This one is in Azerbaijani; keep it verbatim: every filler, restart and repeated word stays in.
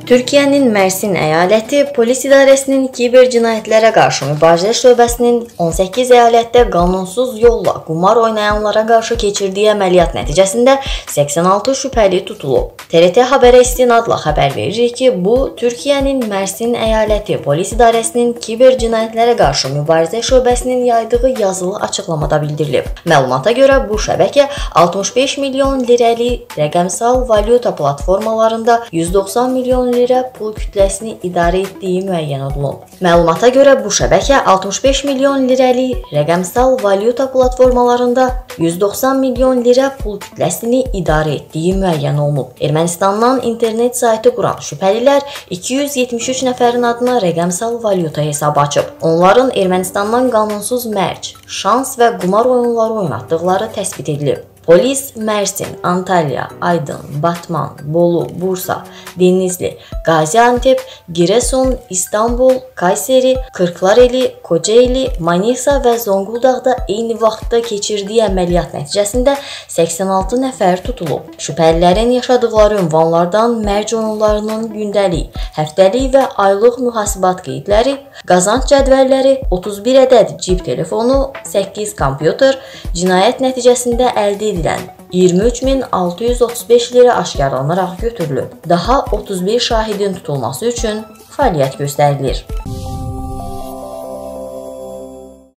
Türkiyənin Mersin əyaləti Polis İdarəsinin kiber cinayətlərə qarşı mübarizə şöbəsinin on səkkiz əyalətdə qanunsuz yolla qumar oynayanlara qarşı keçirdiyi əməliyyat nəticəsində səksən altı şübhəli tutulub. T R T Xəbərə istinadla xəbər verir ki, bu Türkiyənin Mersin əyaləti Polis İdarəsinin kiber cinayətlərə qarşı mübarizə şöbəsinin yaydığı yazılı açıqlamada bildirilib. Məlumata görə bu şəbəkə altmış beş milyon lirəlik rəqəmsal valyuta platformalarında yüz doxsan milyon lirə pul kütləsini idarə etdiyi müəyyən olunub. Məlumata görə bu şəbəkə altmış beş milyon lirəlik rəqəmsal valyuta platformalarında yüz doxsan milyon lirə pul kütləsini idarə etdiyi müəyyən olunub. Ermənistandan internet saytı quran şübhəlilər iki yüz yetmiş üç nəfərin adına rəqəmsal valyuta hesabı açıb. Onların Ermənistandan qanunsuz mərc, şans və qumar oyunları oynatdıqları təsbit edilib. Polis Mersin, Antalya, Aydın, Batman, Bolu, Bursa, Denizli, Gaziantep, Giresun, İstanbul, Kayseri, Kırklareli, Kocaeli, Manisa və Zonguldaqda eyni vaxtda keçirdiyi əməliyyat nəticəsində səksən altı nəfər tutulub. Şübhəlilərin yaşadıqları ünvanlardan mərc oyunlarının gündəlik, həftəlik və aylıq mühasibat qeydləri, qazanc cədvəlləri, otuz bir ədəd cib telefonu, səkkiz kompüter, cinayət nəticəsində əldə edilən iyirmi üç min altı yüz otuz beş lira aşkarlanaraq götürülüb. Daha otuz bir şahidin tutulması üçün fəaliyyət göstərilir.